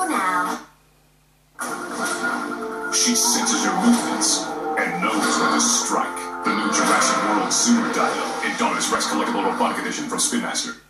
now. She senses your movements and knows when to strike. The new Jurassic World Super Dino, Indominus Rex collectible robotic edition from Spin Master.